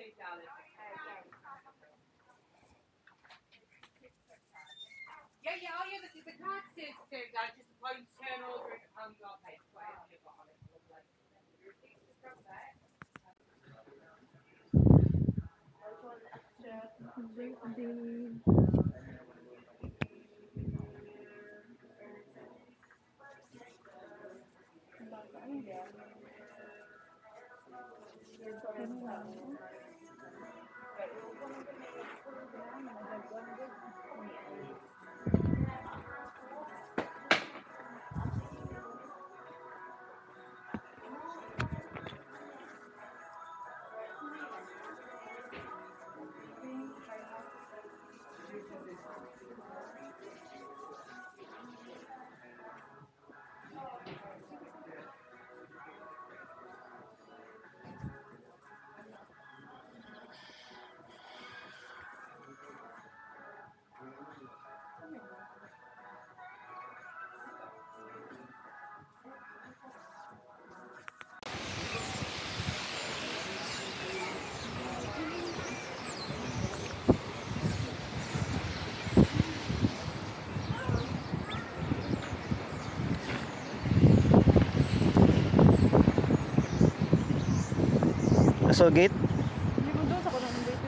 So gate? Hindi mo doon sa kunang dito.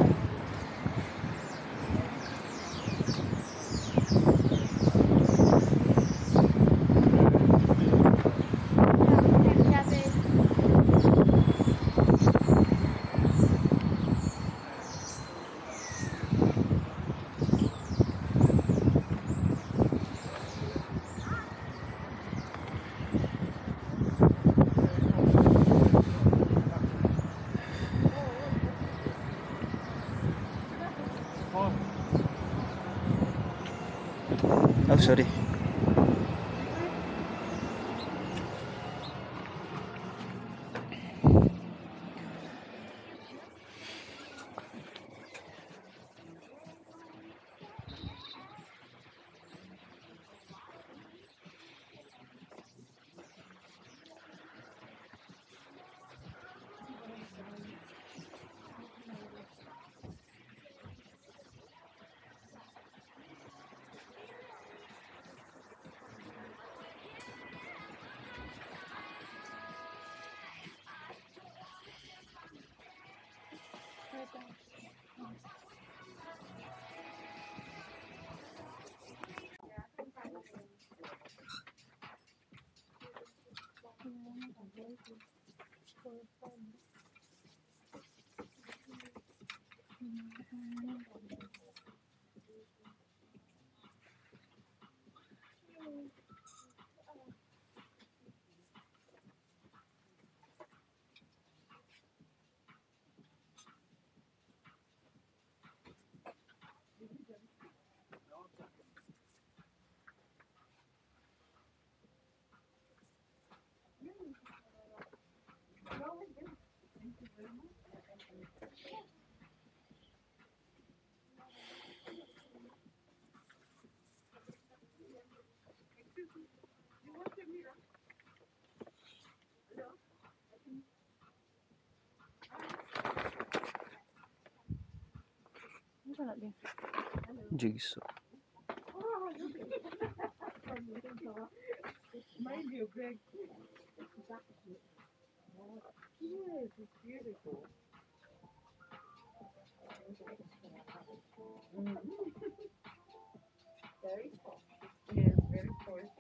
Oh, sorry. Jigsaw. Mind you, Greg. Yes, it's beautiful. Very soft. Yes, very soft.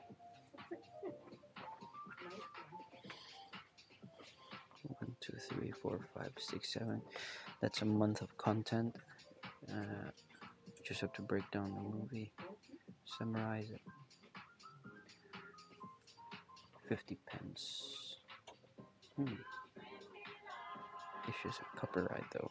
1, 2, 3, 4, 5, 6, 7. That's a month of content. Just have to break down the movie, summarize it. 50 pence. Issues of copyright though.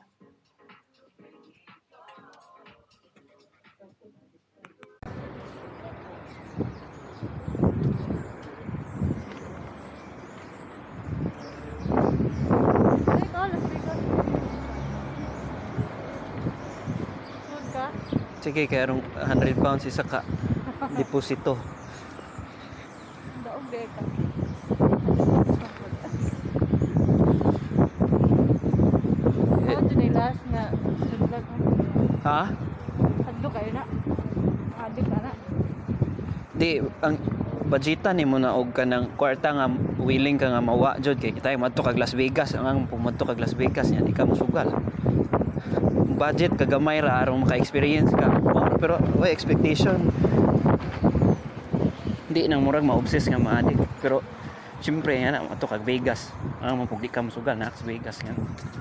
Sige, kaya rong 100 pounds isa ka deposito. Daog deka. Eh, Di ang budgetan nimo na og kanang kwarta nga willing ka nga mawa jud kay kita madto kag Las Vegas ang pumadto kag Las Vegas nya di ka mosugal. Budget kagamay ra aron maka-experience ka. Pero way expectation. Di nang murag ma-obsess nga maadik. Pero siyempre nga na madto kag Vegas. Ang mapug di ka mosugal na Las Vegas nga.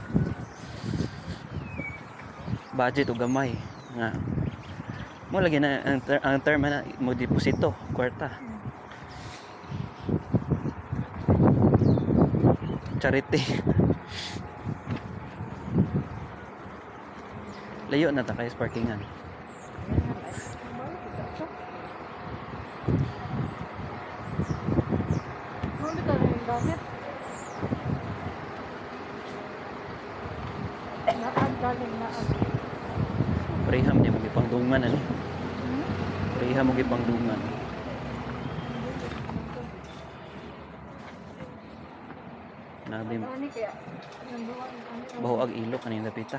Budget o gamay nga mo lagi na ang term na mo deposito kwarta. Charity. Layo na ta kay parkingan. Ano ka rin gamit? Naan galing naan. Pareham niya magipangdungan ani. Pareham magipangdungan. Nabi Ano kaya? baho ag ilo kanina pita.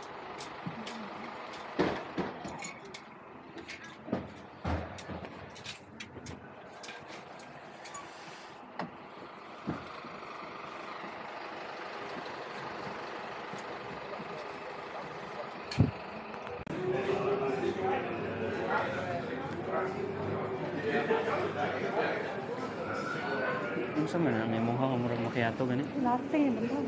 Unsa man na may muha ka murag macchiato gani? Latte naman.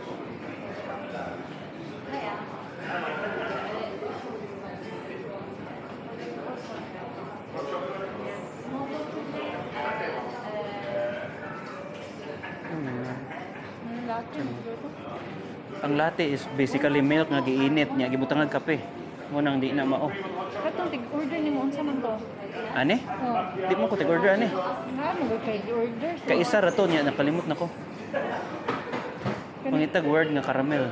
Latte siguro. Ang latte is basically milk nga giinit nya gibutang og kape. Mo nang di na mao. Katong tig-order nimo unsa man to? Ani? Oh. Di mo ko tig-order ani. Nga mo kay order. Kay isa ra to niya nakalimot na ko. Pangitag word nga caramel.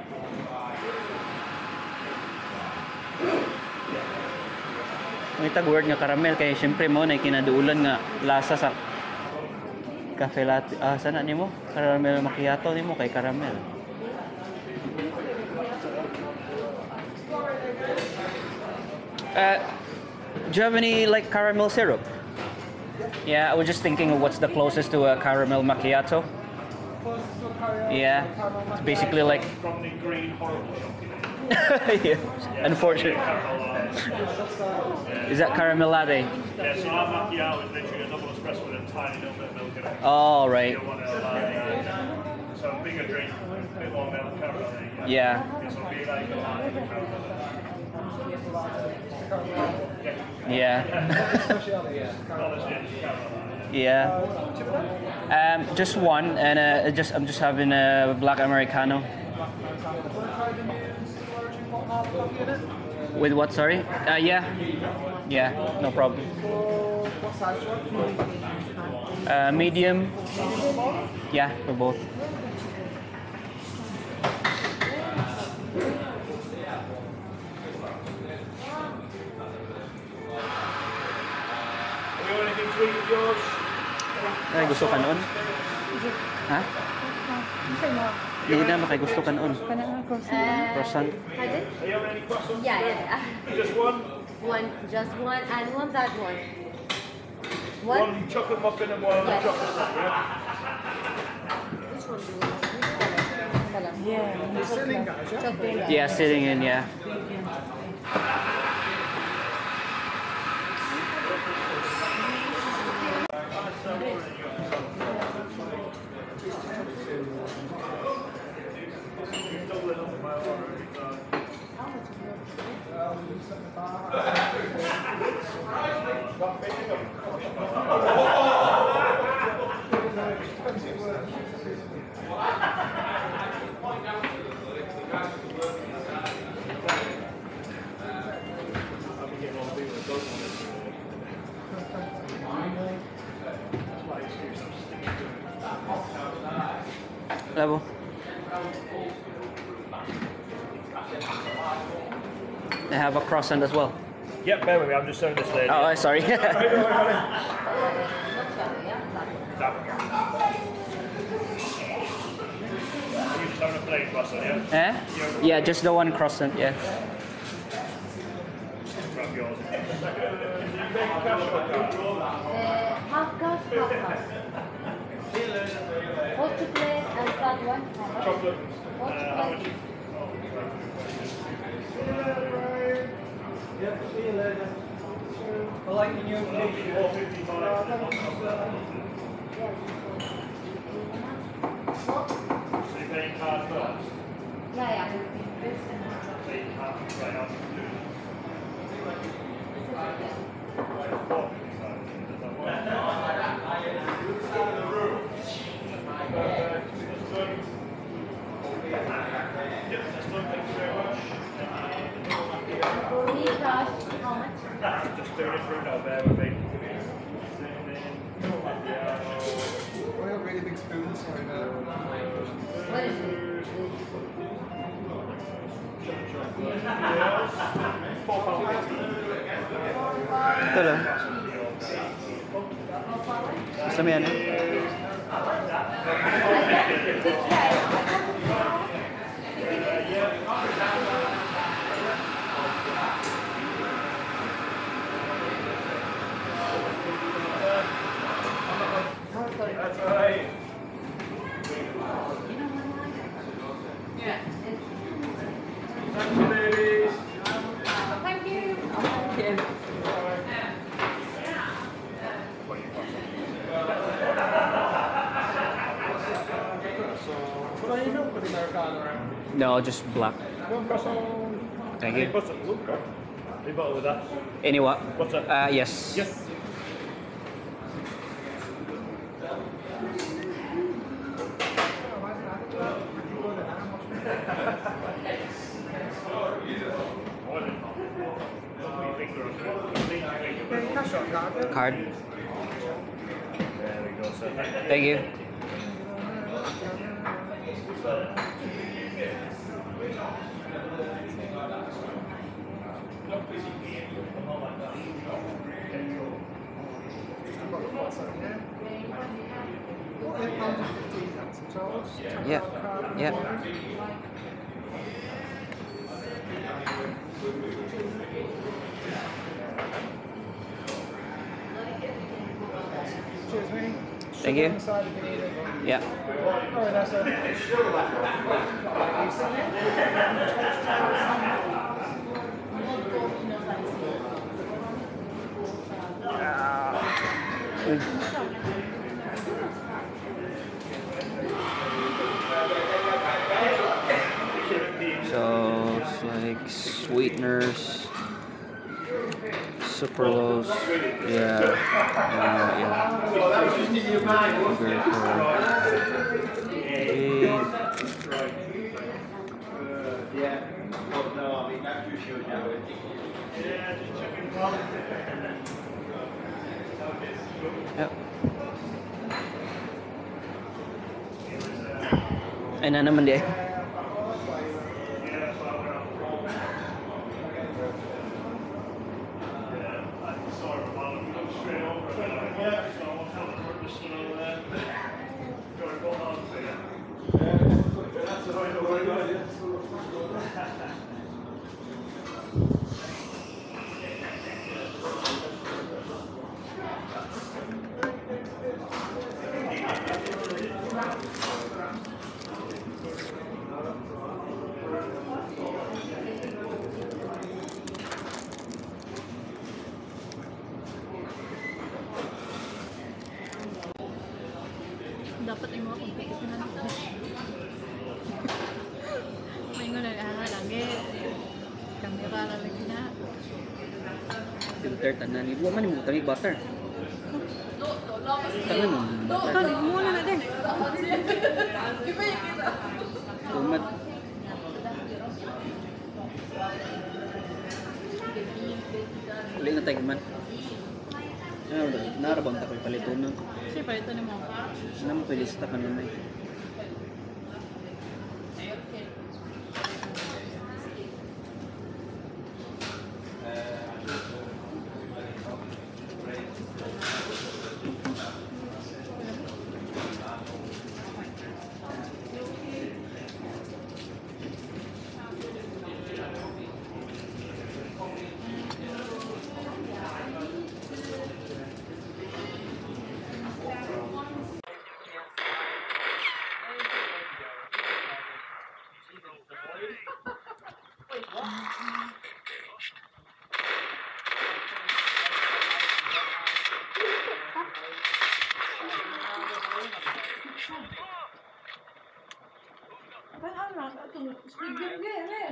Pangitag word nga caramel kay syempre mo na kinaduulan nga lasa sa cafe latte. Ah, sana nimo? Caramel macchiato nimo kay caramel. Do you have any like caramel syrup? Yeah, I was just thinking of what's the closest to a caramel macchiato. Yeah, it's basically like. From the green horrible Yeah, unfortunate. Is that caramel latte? Yeah, so our macchiato is literally a double espresso with a tiny little bit of milk in it. Oh, right. You don't want it so a bigger drink, a bit more milk, caramel in it. Yeah. So it'll be like a latte with caramel. Yeah. Yeah. Just one, and I'm just having a black americano. With what? Sorry. Yeah. Yeah. No problem. Medium. Yeah, for both. Have you got anything to eat with yours? Ay, gusto ka noon? Ha? Unsa mo? Hindi na makay gusto ka noon. Kana ako sa Croissant. Pardon? Are you having any croissants? Yeah. Just one? Just one, and one that one. One chocolate muffin and one Yes. chocolate muffin, yeah? Which one do you want? Which color? yeah. Chocolate. Yeah, sitting in, yeah. Labo. I have a croissant as well. Yep, bear with me, I'm just serving this lady. Oh, sorry. That one. Are you just having a plain croissant, yeah? Yeah, just the one croissant, yeah. Grab yours. Cash or card? Hot chocolate and that one. How much? Chocolate. Hot How chocolate. much? Yep, see you later. I like the new picture. 455. So you're paying card first? Yeah, yeah. Paying card right out. 455. Yep, that's good. Thank you very much. For me, cash, how much? Just doing it through now, bear with me. We have really big spoons, sorry now. What is it? Ito lang. Basta may ano. That's alright. Thank you, ladies. Thank you. Wala yun yung pwede Americano rin. No, just black. Yung kasong... Thank you. What's it? Look, you bottle with that. Anyway. What's that? Yes. Yes. Card. There we go, sir. Thank you. Yeah. Yeah. Cheers, mate. Thank you. Inside if you need it. Yeah. Alright, that's it. So it's like sweeteners, sucralose, yeah, yeah. Sugar for Yep. Ay na naman di. Dapat yung mga competition na natin. May nga lagi. Kamera lagi na. Filter tanan ibu man mo tangi butter. Tanan mo butter. Kali mo na din. Umat. Uli na tayo man. Narabang takoy palitunan. Siya pa ito ni mo. Naman ko lista kanina eh. Kan lang, itong Squid Game eh.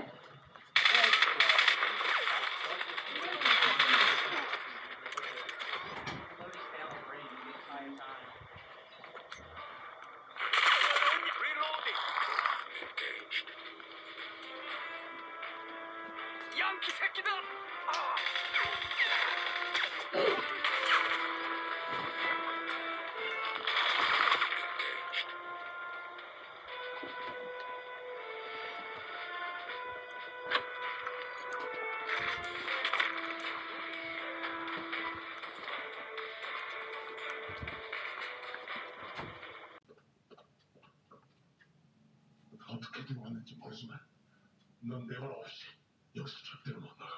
어떻게든 왔는지 모르지만 넌 내 말 없이 여기서 절대로 못 나가.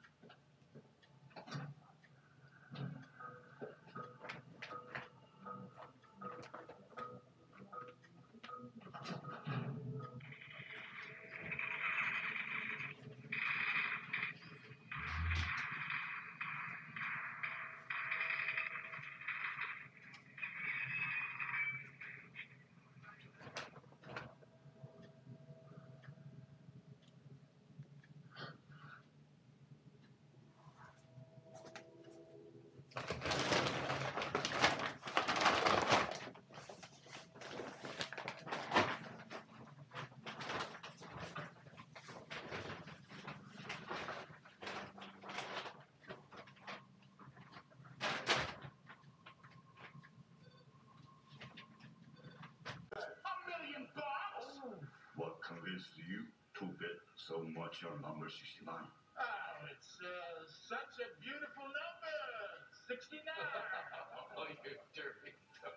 What convinced you to bet so much on number 69? Oh, it's such a beautiful number. 69. Oh, you dirty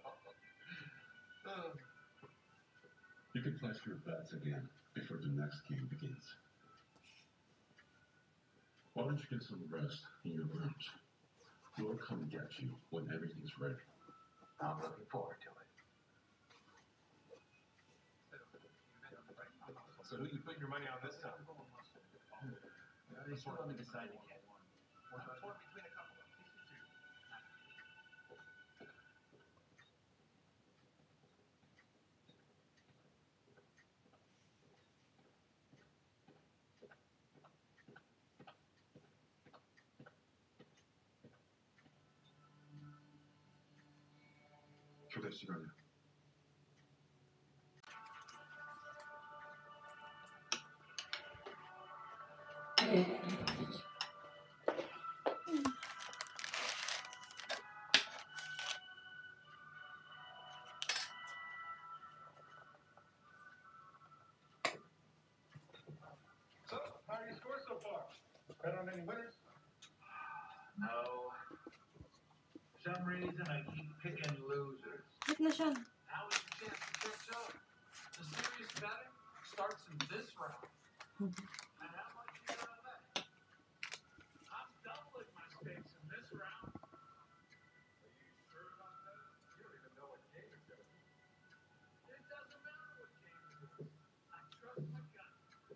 dog. You can place your bets again before the next game begins. Why don't you get some rest in your rooms? We'll come and get you when everything's ready. I'm looking forward to it. So who you putting your money on this time? They still haven't decided yet. I'm torn between a couple of them. 교대 시간이야. So, how are your scores so far? Bet on any winners? No. For some reason, I keep picking losers. Ba't na siya? Now is your chance to catch up. The serious betting starts in this round. And how much you got on that? I'm doubling my stakes in this round. Are you sure about that? You don't even know what game it's going to be. It doesn't matter what game it is. I trust my gut.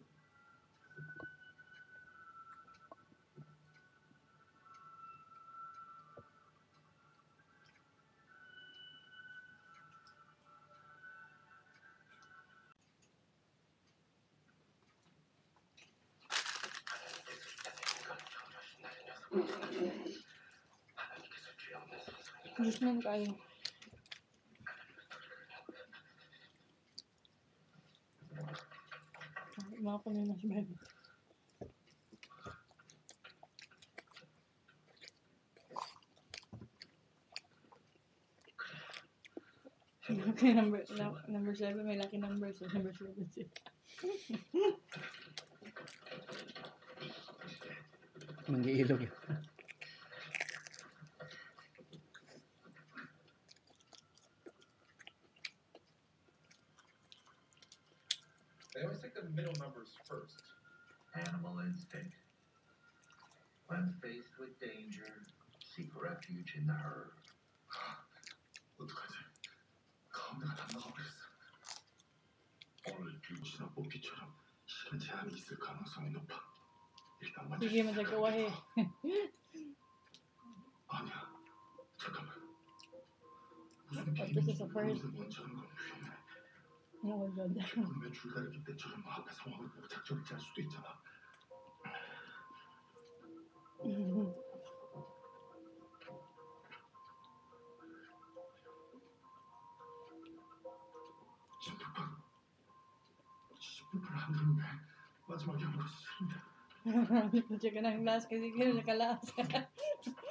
Diyos man kayo. Mga ko na mas bad. Lucky number 7, may lucky number, so number 7 siya. Mangiilog yun. They always take the middle numbers first. Animal instinct. When faced with danger, seek refuge in the herd. 어떡하지? 가운데가 다 나가버렸어. 오늘 뷰시나 뽑기처럼 시간 제한이 있을 가능성이 높아. 일단 먼저 Sige, madagawa eh. 아니야. 잠깐만. 무슨 어떠셔서 first? 모든 원천은 공주이네. No, God. 분명 줄다리기 때처럼 앞에 상황을 보고 작전을 짤 수도 있잖아. 심플한 안 되는데 마지막에 한 것이 싫은데. Punta ka ng last kasi kaya nakalas.